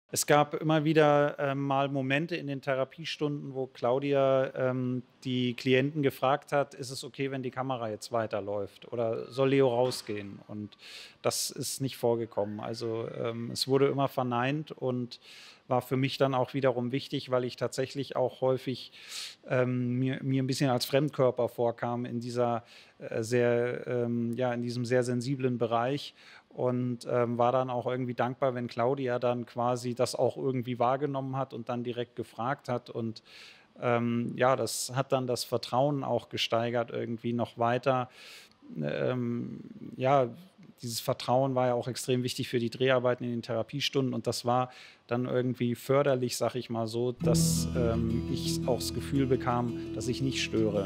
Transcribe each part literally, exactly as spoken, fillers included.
Es gab immer wieder, ähm, mal Momente in den Therapiestunden, wo Claudia, ähm, die Klienten gefragt hat: „Ist es okay, wenn die Kamera jetzt weiterläuft oder soll Leo rausgehen?“ Und das ist nicht vorgekommen. Also, ähm, es wurde immer verneint und war für mich dann auch wiederum wichtig, weil ich tatsächlich auch häufig, ähm, mir mir 'n bisschen als Fremdkörper vorkam in dieser, äh, sehr ähm, ja, in diesem sehr sensiblen Bereich und, ähm, war dann auch irgendwie dankbar, wenn Claudia dann quasi das auch irgendwie wahrgenommen hat und dann direkt gefragt hat. Und, ähm, ja, das hat dann das Vertrauen auch gesteigert irgendwie noch weiter. Ähm, ja, dieses Vertrauen war ja auch extrem wichtig für die Dreharbeiten in den Therapiestunden und das war dann irgendwie förderlich, sage ich mal so, dass, ähm, ich auch das Gefühl bekam, dass ich nicht störe.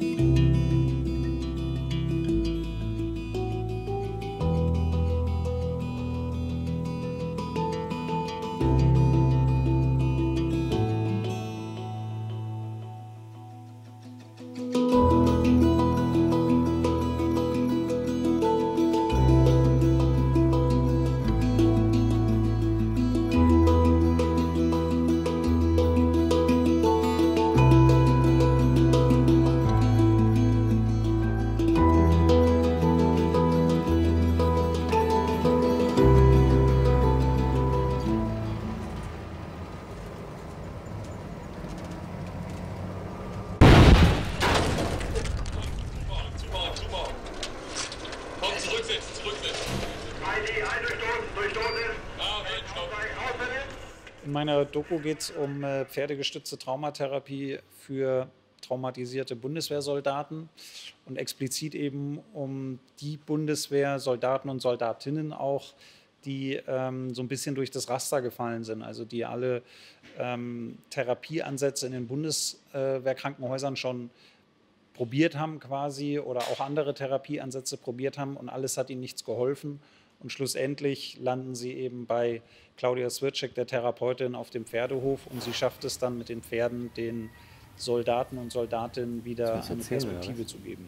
Zumachen, zumachen. Komm, zurücksetzen, zurücksetzen. I D eingestoßen, durchstoßen. Ah, halt, stopp. In meiner Doku geht es um äh, pferdegestützte Traumatherapie für traumatisierte Bundeswehrsoldaten und explizit eben um die Bundeswehrsoldaten und Soldatinnen auch, die ähm, so ein bisschen durch das Raster gefallen sind, also die alle ähm, Therapieansätze in den Bundeswehrkrankenhäusern schon probiert haben quasi oder auch andere Therapieansätze probiert haben und alles hat ihnen nichts geholfen. Und schlussendlich landen sie eben bei Claudia Swircek, der Therapeutin, auf dem Pferdehof und sie schafft es dann mit den Pferden, den Soldaten und Soldatinnen wieder Soll eine ich erzählen, oder Perspektive was? zu geben.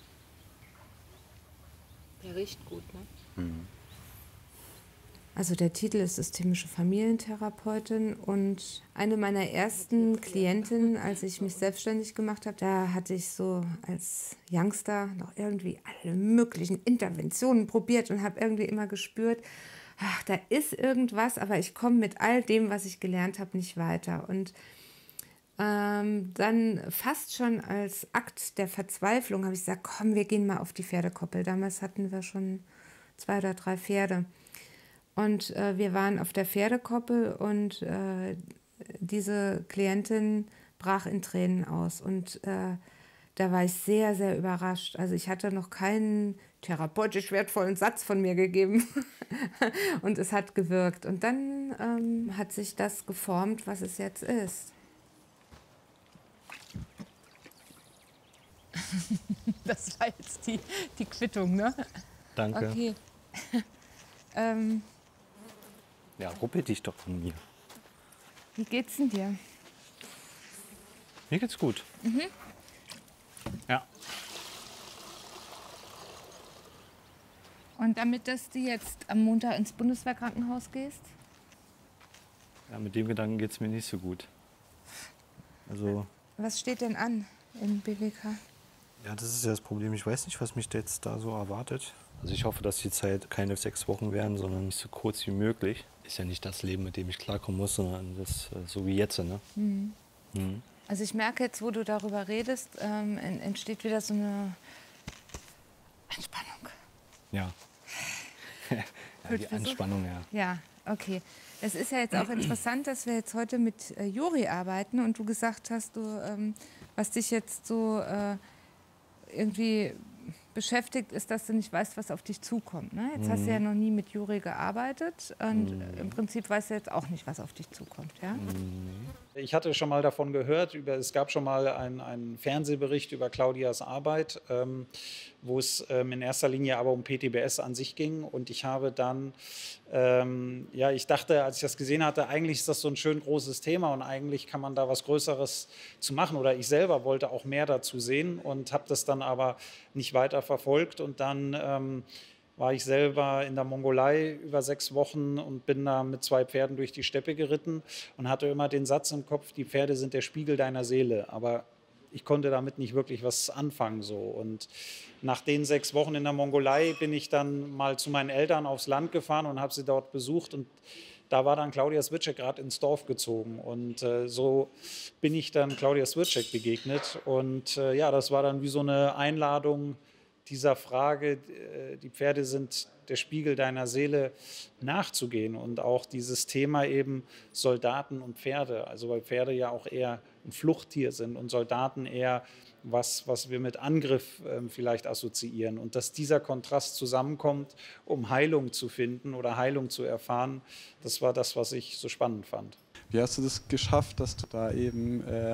Der riecht gut, ne? Mhm. Also der Titel ist Systemische Familientherapeutin und eine meiner ersten Klientinnen, als ich mich selbstständig gemacht habe, da hatte ich so als Youngster noch irgendwie alle möglichen Interventionen probiert und habe irgendwie immer gespürt, ach, da ist irgendwas, aber ich komme mit all dem, was ich gelernt habe, nicht weiter. Und ähm, dann fast schon als Akt der Verzweiflung habe ich gesagt, komm, wir gehen mal auf die Pferdekoppel. Damals hatten wir schon zwei oder drei Pferde. Und äh, wir waren auf der Pferdekoppel und äh, diese Klientin brach in Tränen aus. Und äh, da war ich sehr, sehr überrascht. Also ich hatte noch keinen therapeutisch wertvollen Satz von mir gegeben. Und es hat gewirkt. Und dann ähm, hat sich das geformt, was es jetzt ist. Das war jetzt die, die Quittung, ne? Danke. Okay. ähm, Ja, ruppel dich doch von mir. wie geht's denn dir? Mir geht's gut. Mhm. Ja. Und damit, dass du jetzt am Montag ins Bundeswehrkrankenhaus gehst? Ja, mit dem Gedanken geht's mir nicht so gut. Also, Was steht denn an im B W K? ja, das ist ja das Problem. Ich weiß nicht, was mich jetzt da so erwartet. Also ich hoffe, dass die Zeit keine sechs Wochen werden, sondern nicht so kurz wie möglich. Ist ja nicht das Leben, mit dem ich klarkommen muss, sondern das äh, so wie jetzt, ne? Mhm. Mhm. Also ich merke jetzt, wo du darüber redest, ähm, en- entsteht wieder so eine Entspannung. Ja. Ja, die Fühlst du so? Anspannung, ja. Ja, okay. Es ist ja jetzt auch interessant, dass wir jetzt heute mit äh, Juri arbeiten und du gesagt hast, du, ähm, was dich jetzt so äh, irgendwie beschäftigt, ist, dass du nicht weißt, was auf dich zukommt. Ne? Jetzt hast du ja noch nie mit Juri gearbeitet und Mhm. im Prinzip weißt du jetzt auch nicht, was auf dich zukommt. Ja? Ich hatte schon mal davon gehört, über, es gab schon mal einen, einen Fernsehbericht über Claudias Arbeit, ähm, wo es ähm, in erster Linie aber um P T B S an sich ging. Und ich habe dann, ähm, ja, ich dachte, als ich das gesehen hatte, eigentlich ist das so ein schön großes Thema und eigentlich kann man da was Größeres zu machen. Oder ich selber wollte auch mehr dazu sehen und habe das dann aber nicht weiter verfolgt. Und dann ähm, war ich selber in der Mongolei über sechs Wochen und bin da mit zwei Pferden durch die Steppe geritten und hatte immer den Satz im Kopf, die Pferde sind der Spiegel deiner Seele. Aber ich konnte damit nicht wirklich was anfangen. So. Und nach den sechs Wochen in der Mongolei bin ich dann mal zu meinen Eltern aufs Land gefahren und habe sie dort besucht. Und da war dann Claudia Switschek gerade ins Dorf gezogen. Und äh, so bin ich dann Claudia Switschek begegnet. Und äh, ja, das war dann wie so eine Einladung dieser Frage, äh, die Pferde sind der Spiegel deiner Seele, nachzugehen. Und auch dieses Thema eben Soldaten und Pferde. Also weil Pferde ja auch eher ein Fluchttier sind und Soldaten eher was, was wir mit Angriff äh, vielleicht assoziieren. Und dass dieser Kontrast zusammenkommt, um Heilung zu finden oder Heilung zu erfahren, das war das, was ich so spannend fand. Wie hast du das geschafft, dass du da eben äh,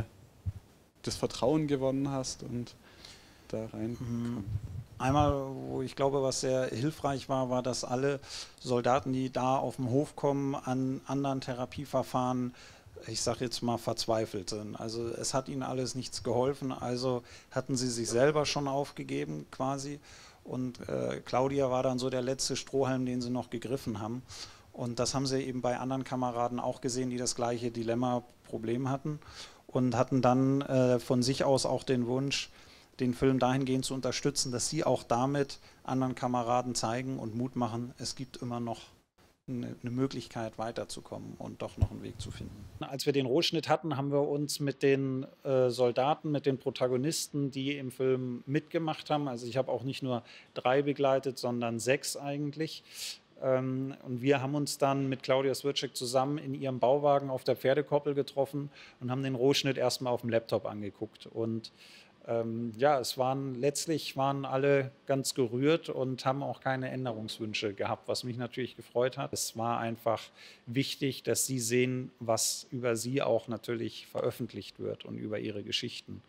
das Vertrauen gewonnen hast und da reinkommst? Einmal, wo ich glaube, was sehr hilfreich war, war, dass alle Soldaten, die da auf den Hof kommen, an anderen Therapieverfahren, ich sage jetzt mal, verzweifelt sind. Also es hat ihnen alles nichts geholfen, also hatten sie sich selber schon aufgegeben quasi. Und äh, Claudia war dann so der letzte Strohhalm, den sie noch gegriffen haben. Und das haben sie eben bei anderen Kameraden auch gesehen, die das gleiche Dilemma-Problem hatten und hatten dann äh, von sich aus auch den Wunsch, den Film dahingehend zu unterstützen, dass sie auch damit anderen Kameraden zeigen und Mut machen, es gibt immer noch eine, eine Möglichkeit weiterzukommen und doch noch einen Weg zu finden. Als wir den Rohschnitt hatten, haben wir uns mit den äh, Soldaten, mit den Protagonisten, die im Film mitgemacht haben, also ich habe auch nicht nur drei begleitet, sondern sechs eigentlich, ähm, und wir haben uns dann mit Claudia Switschek zusammen in ihrem Bauwagen auf der Pferdekoppel getroffen und haben den Rohschnitt erstmal auf dem Laptop angeguckt. Und Ähm, ja, es waren letztlich waren alle ganz gerührt und haben auch keine Änderungswünsche gehabt, was mich natürlich gefreut hat. Es war einfach wichtig, dass sie sehen, was über sie auch natürlich veröffentlicht wird und über ihre Geschichten.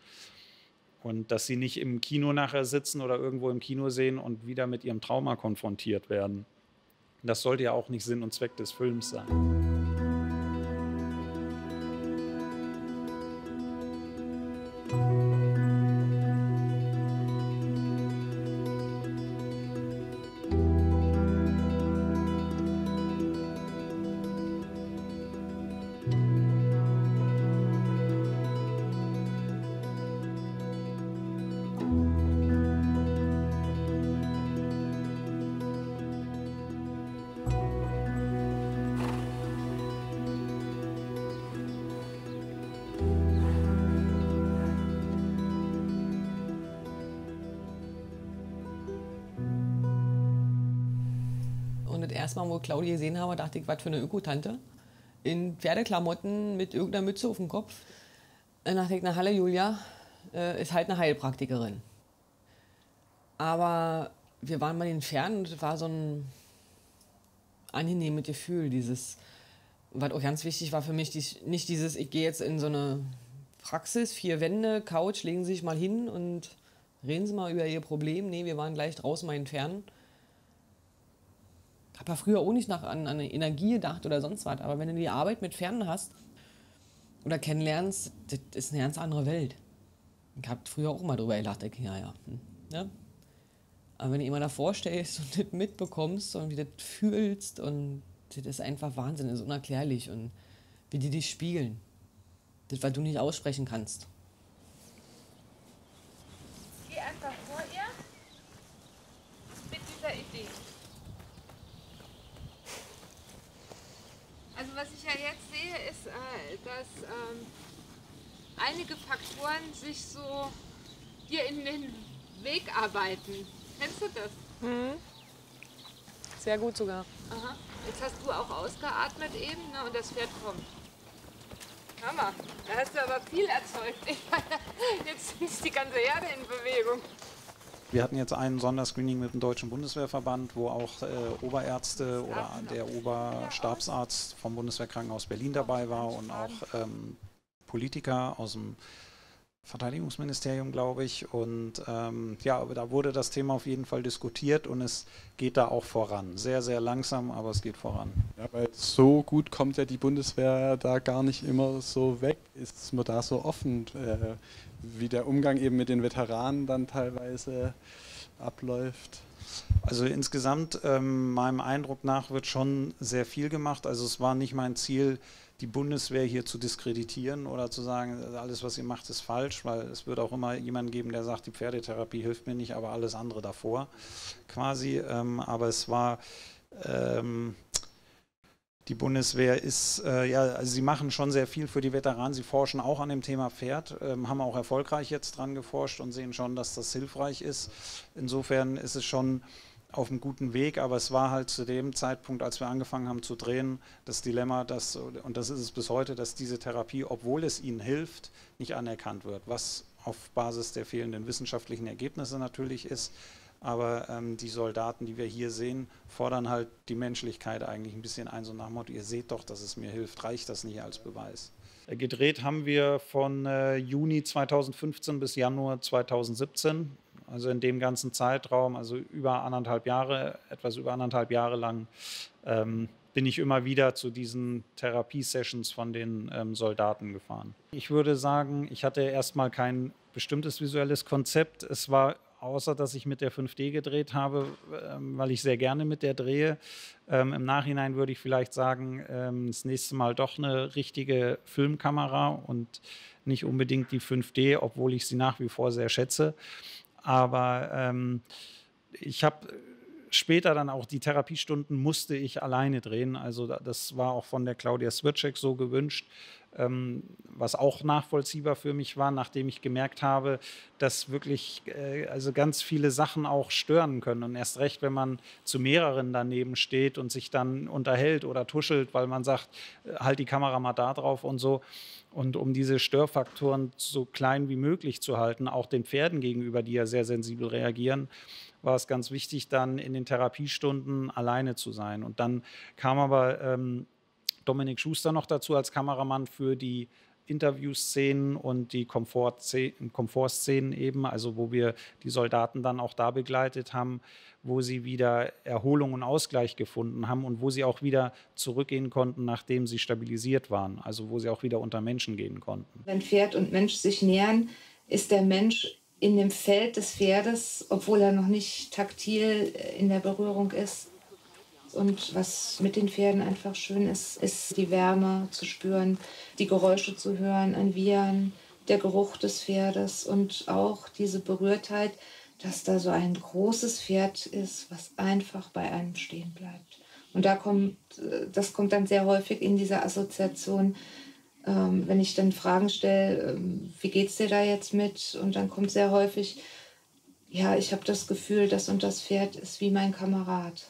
Und dass sie nicht im Kino nachher sitzen oder irgendwo im Kino sehen und wieder mit ihrem Trauma konfrontiert werden. Das sollte ja auch nicht Sinn und Zweck des Films sein. Erstmal, wo Claudia gesehen habe, dachte ich, was für eine Öko-Tante. In Pferdeklamotten mit irgendeiner Mütze auf dem Kopf. Dann dachte ich, na Halle Julia, äh, ist halt eine Heilpraktikerin. Aber wir waren mal in den Pferden und es war so ein angenehmes Gefühl, dieses, was auch ganz wichtig war für mich, die, nicht dieses, ich gehe jetzt in so eine Praxis, vier Wände, Couch, legen Sie sich mal hin und reden Sie mal über Ihr Problem. Nee, wir waren gleich draußen mal in den Pferden. Ich habe ja früher auch nicht nach, an, an Energie gedacht oder sonst was, aber wenn du die Arbeit mit Pferden hast oder kennenlernst, das ist eine ganz andere Welt. Ich habe früher auch mal drüber gelacht, ich, ja, ja, hm, ja. Aber wenn du immer davor stehst und das mitbekommst und wie du das fühlst, und das ist einfach Wahnsinn, das ist unerklärlich, und wie die dich spiegeln, das, was du nicht aussprechen kannst. Geh einfach vor ihr mit dieser Idee. Also was ich ja jetzt sehe, ist, äh, dass ähm, einige Faktoren sich so hier in den Weg arbeiten. Kennst du das? Mhm. Sehr gut sogar. Aha. Jetzt hast du auch ausgeatmet eben, ne, und das Pferd kommt. Hammer, da hast du aber viel erzeugt. Ich meine, jetzt ist die ganze Herde in Bewegung. Wir hatten jetzt ein Sonderscreening mit dem Deutschen Bundeswehrverband, wo auch äh, Oberärzte oder der Oberstabsarzt vom Bundeswehrkrankenhaus Berlin dabei war und auch ähm, Politiker aus dem Verteidigungsministerium, glaube ich. Und ähm, ja, aber da wurde das Thema auf jeden Fall diskutiert und es geht da auch voran. Sehr, sehr langsam, aber es geht voran. Ja, weil so gut kommt ja die Bundeswehr da gar nicht immer so weg. Ist man da so offen, äh, wie der Umgang eben mit den Veteranen dann teilweise abläuft? Also insgesamt, ähm, meinem Eindruck nach, wird schon sehr viel gemacht. Also es war nicht mein Ziel, die Bundeswehr hier zu diskreditieren oder zu sagen, alles, was ihr macht, ist falsch, weil es wird auch immer jemanden geben, der sagt, die Pferdetherapie hilft mir nicht, aber alles andere davor quasi. Ähm, aber es war... Ähm, Die Bundeswehr ist, äh, ja, also sie machen schon sehr viel für die Veteranen. Sie forschen auch an dem Thema Pferd, ähm, haben auch erfolgreich jetzt dran geforscht und sehen schon, dass das hilfreich ist. Insofern ist es schon auf einem guten Weg, aber es war halt zu dem Zeitpunkt, als wir angefangen haben zu drehen, das Dilemma, dass, und das ist es bis heute, dass diese Therapie, obwohl es ihnen hilft, nicht anerkannt wird, was auf Basis der fehlenden wissenschaftlichen Ergebnisse natürlich ist. Aber ähm, die Soldaten, die wir hier sehen, fordern halt die Menschlichkeit eigentlich ein bisschen ein, so nach dem Motto, ihr seht doch, dass es mir hilft, reicht das nicht als Beweis? Gedreht haben wir von äh, Juni zweitausendfünfzehn bis Januar zweitausendsiebzehn, also in dem ganzen Zeitraum, also über anderthalb Jahre, etwas über anderthalb Jahre lang, ähm, bin ich immer wieder zu diesen Therapiesessions von den ähm, Soldaten gefahren. Ich würde sagen, ich hatte erstmal kein bestimmtes visuelles Konzept. Es war, außer dass ich mit der fünf D gedreht habe, ähm, weil ich sehr gerne mit der drehe. Ähm, Im Nachhinein würde ich vielleicht sagen, ähm, das nächste Mal doch eine richtige Filmkamera und nicht unbedingt die fünf D, obwohl ich sie nach wie vor sehr schätze. Aber ähm, ich habe später dann auch die Therapiestunden musste ich alleine drehen. Also das war auch von der Claudia Swirczek so gewünscht, ähm, was auch nachvollziehbar für mich war, nachdem ich gemerkt habe, dass wirklich äh, also ganz viele Sachen auch stören können. Und erst recht, wenn man zu mehreren daneben steht und sich dann unterhält oder tuschelt, weil man sagt, halt die Kamera mal da drauf und so. Und um diese Störfaktoren so klein wie möglich zu halten, auch den Pferden gegenüber, die ja sehr sensibel reagieren, war es ganz wichtig, dann in den Therapiestunden alleine zu sein. Und dann kam aber ähm, Dominik Schuster noch dazu als Kameramann für die Interviewszenen und die Komfortszenen, Komfortszenen eben, also wo wir die Soldaten dann auch da begleitet haben, wo sie wieder Erholung und Ausgleich gefunden haben und wo sie auch wieder zurückgehen konnten, nachdem sie stabilisiert waren, also wo sie auch wieder unter Menschen gehen konnten. Wenn Pferd und Mensch sich nähern, ist der Mensch in dem Feld des Pferdes, obwohl er noch nicht taktil in der Berührung ist. Und was mit den Pferden einfach schön ist, ist die Wärme zu spüren, die Geräusche zu hören, ein Wiehern, der Geruch des Pferdes und auch diese Berührtheit, dass da so ein großes Pferd ist, was einfach bei einem stehen bleibt. Und da kommt, das kommt dann sehr häufig in dieser Assoziation, ähm, wenn ich dann Fragen stelle, ähm, wie geht's dir da jetzt mit? Und dann kommt sehr häufig, ja, ich habe das Gefühl, das und das Pferd ist wie mein Kamerad.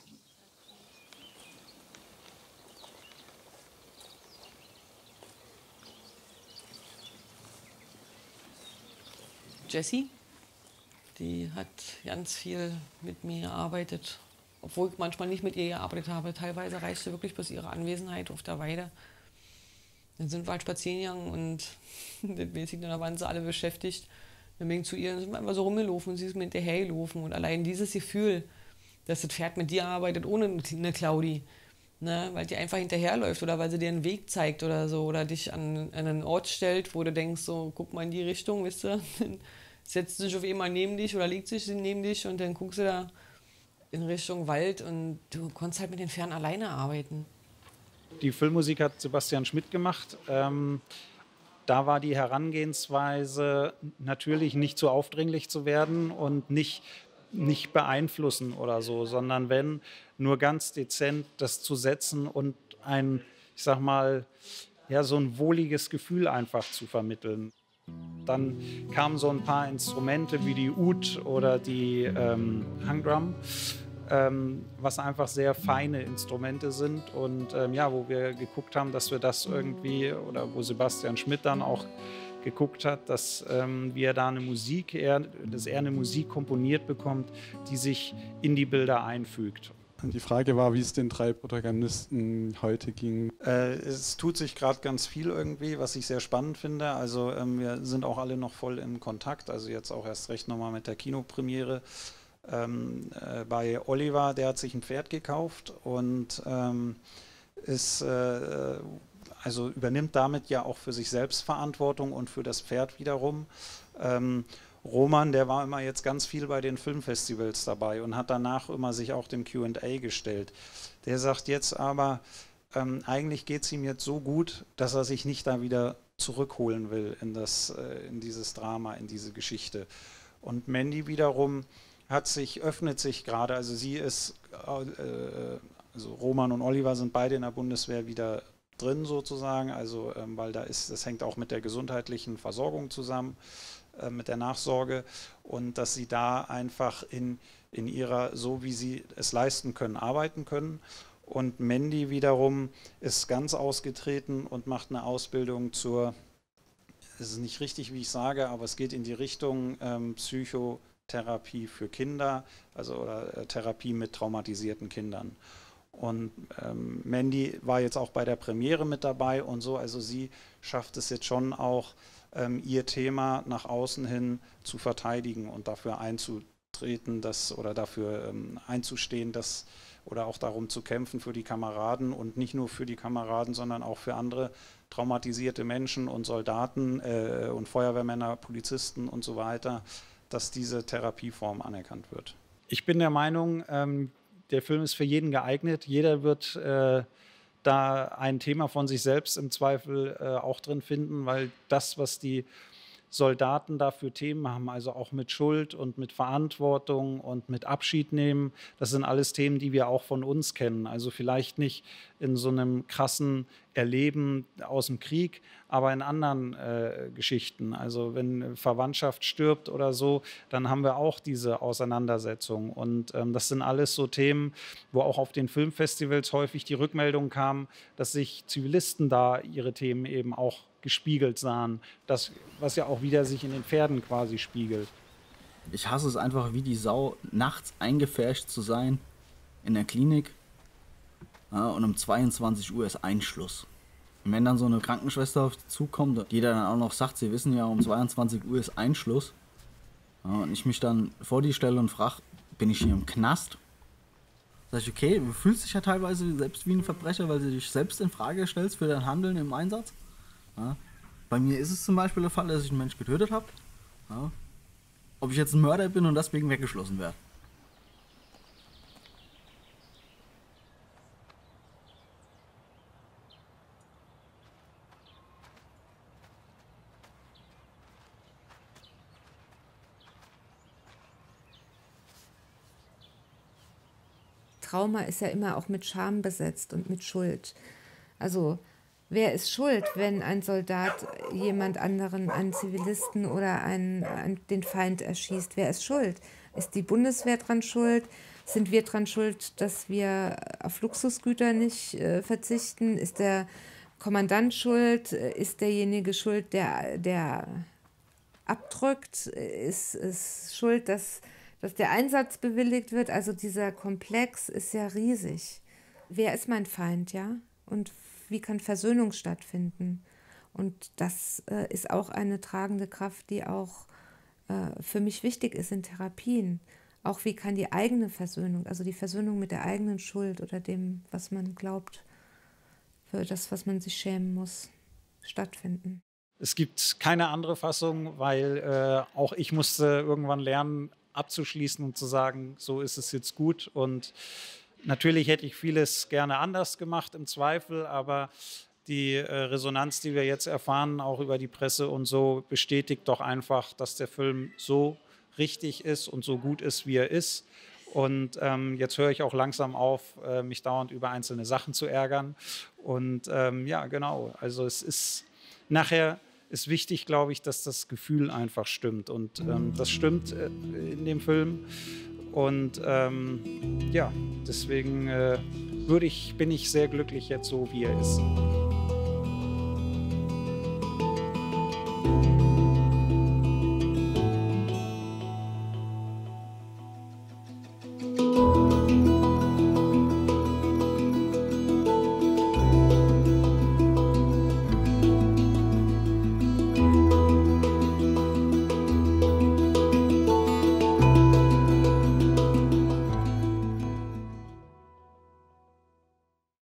Jessie, die hat ganz viel mit mir gearbeitet, obwohl ich manchmal nicht mit ihr gearbeitet habe. Teilweise reichte wirklich bloß ihre Anwesenheit auf der Weide. Dann sind wir halt spazieren gegangen und das weiß ich, da waren sie alle beschäftigt. Dann bin ich zu ihr und sind wir einfach so rumgelaufen und sie ist mir hinterhergelaufen. Und allein dieses Gefühl, dass das Pferd mit dir arbeitet, ohne eine Claudi, ne, weil die einfach hinterherläuft oder weil sie dir einen Weg zeigt oder so oder dich an, an einen Ort stellt, wo du denkst, so guck mal in die Richtung, weißt du, dann setzt sie sich auf einmal neben dich oder legt sich neben dich und dann guckst du da in Richtung Wald und du konntest halt mit den Pferden alleine arbeiten. Die Filmmusik hat Sebastian Schmidt gemacht. Ähm, da war die Herangehensweise natürlich nicht zu aufdringlich zu werden und nicht nicht beeinflussen oder so, sondern wenn, nur ganz dezent das zu setzen und ein, ich sag mal, ja, so ein wohliges Gefühl einfach zu vermitteln. Dann kamen so ein paar Instrumente wie die Oud oder die ähm, Hangdrum, ähm, was einfach sehr feine Instrumente sind und ähm, ja, wo wir geguckt haben, dass wir das irgendwie, oder wo Sebastian Schmidt dann auch geguckt hat, dass ähm, wir da eine Musik, eher, dass er eine Musik komponiert bekommt, die sich in die Bilder einfügt. Die Frage war, wie es den drei Protagonisten heute ging. Äh, es tut sich gerade ganz viel irgendwie, was ich sehr spannend finde. Also ähm, wir sind auch alle noch voll im Kontakt, also jetzt auch erst recht nochmal mit der Kinopremiere. Ähm, äh, bei Oliver, der hat sich ein Pferd gekauft und ähm, ist äh, also übernimmt damit ja auch für sich selbst Verantwortung und für das Pferd wiederum. Ähm, Roman, der war immer jetzt ganz viel bei den Filmfestivals dabei und hat danach immer sich auch dem Q and A gestellt. Der sagt jetzt aber, ähm, eigentlich geht es ihm jetzt so gut, dass er sich nicht da wieder zurückholen will in, das, äh, in dieses Drama, in diese Geschichte. Und Mandy wiederum hat sich, öffnet sich gerade, also sie ist, äh, also Roman und Oliver sind beide in der Bundeswehr wieder drin sozusagen, also ähm, weil da ist, das hängt auch mit der gesundheitlichen Versorgung zusammen, äh, mit der Nachsorge, und dass sie da einfach in, in ihrer, so wie sie es leisten können, arbeiten können. Und Mandy wiederum ist ganz ausgetreten und macht eine Ausbildung zur, es ist nicht richtig, wie ich sage, aber es geht in die Richtung ähm, Psychotherapie für Kinder, also oder äh, Therapie mit traumatisierten Kindern. Und ähm, Mandy war jetzt auch bei der Premiere mit dabei und so, also sie schafft es jetzt schon auch, ähm, ihr Thema nach außen hin zu verteidigen und dafür einzutreten, dass, oder dafür ähm, einzustehen, dass, oder auch darum zu kämpfen für die Kameraden und nicht nur für die Kameraden, sondern auch für andere traumatisierte Menschen und Soldaten äh, und Feuerwehrmänner, Polizisten und so weiter, dass diese Therapieform anerkannt wird. Ich bin der Meinung, ähm, der Film ist für jeden geeignet. Jeder wird äh, da ein Thema von sich selbst im Zweifel äh, auch drin finden, weil das, was die Soldaten da für Themen haben, also auch mit Schuld und mit Verantwortung und mit Abschied nehmen, das sind alles Themen, die wir auch von uns kennen. Also vielleicht nicht in so einem krassen Erleben aus dem Krieg, aber in anderen äh, Geschichten. Also wenn Verwandtschaft stirbt oder so, dann haben wir auch diese Auseinandersetzung. Und ähm, das sind alles so Themen, wo auch auf den Filmfestivals häufig die Rückmeldung kam, dass sich Zivilisten da ihre Themen eben auch gespiegelt sahen, das, was ja auch wieder sich in den Pferden quasi spiegelt. Ich hasse es einfach wie die Sau, nachts eingepfercht zu sein in der Klinik, ja, und um zweiundzwanzig Uhr ist Einschluss. Und wenn dann so eine Krankenschwester auf dich zukommt, die dann auch noch sagt, sie wissen ja, um zweiundzwanzig Uhr ist Einschluss, ja, und ich mich dann vor die stelle und frage, bin ich hier im Knast? Sag ich, okay, du fühlst dich ja teilweise selbst wie ein Verbrecher, weil du dich selbst in Frage stellst für dein Handeln im Einsatz. Ja. Bei mir ist es zum Beispiel der Fall, dass ich einen Mensch getötet habe. Ja. Ob ich jetzt ein Mörder bin und deswegen weggeschlossen werde. Trauma ist ja immer auch mit Scham besetzt und mit Schuld. Also wer ist schuld, wenn ein Soldat jemand anderen, einen Zivilisten oder einen, einen, den Feind erschießt? Wer ist schuld? Ist die Bundeswehr dran schuld? Sind wir dran schuld, dass wir auf Luxusgüter nicht äh, verzichten? Ist der Kommandant schuld? Ist derjenige schuld, der, der abdrückt? Ist es schuld, dass, dass der Einsatz bewilligt wird? Also dieser Komplex ist ja riesig. Wer ist mein Feind, ja? Und wie kann Versöhnung stattfinden? Und das äh, ist auch eine tragende Kraft, die auch äh, für mich wichtig ist in Therapien. Auch wie kann die eigene Versöhnung, also die Versöhnung mit der eigenen Schuld oder dem, was man glaubt, für das, was man sich schämen muss, stattfinden. Es gibt keine andere Fassung, weil äh, auch ich musste irgendwann lernen, abzuschließen und zu sagen, so ist es jetzt gut. Und natürlich hätte ich vieles gerne anders gemacht im Zweifel, aber die äh, Resonanz, die wir jetzt erfahren, auch über die Presse und so, bestätigt doch einfach, dass der Film so richtig ist und so gut ist, wie er ist. Und ähm, jetzt höre ich auch langsam auf, äh, mich dauernd über einzelne Sachen zu ärgern. Und ähm, ja, genau, also es ist nachher ist wichtig, glaube ich, dass das Gefühl einfach stimmt. Und ähm, das stimmt äh, in dem Film. Und ähm, ja, deswegen äh, würde ich, bin ich sehr glücklich jetzt so, wie er ist.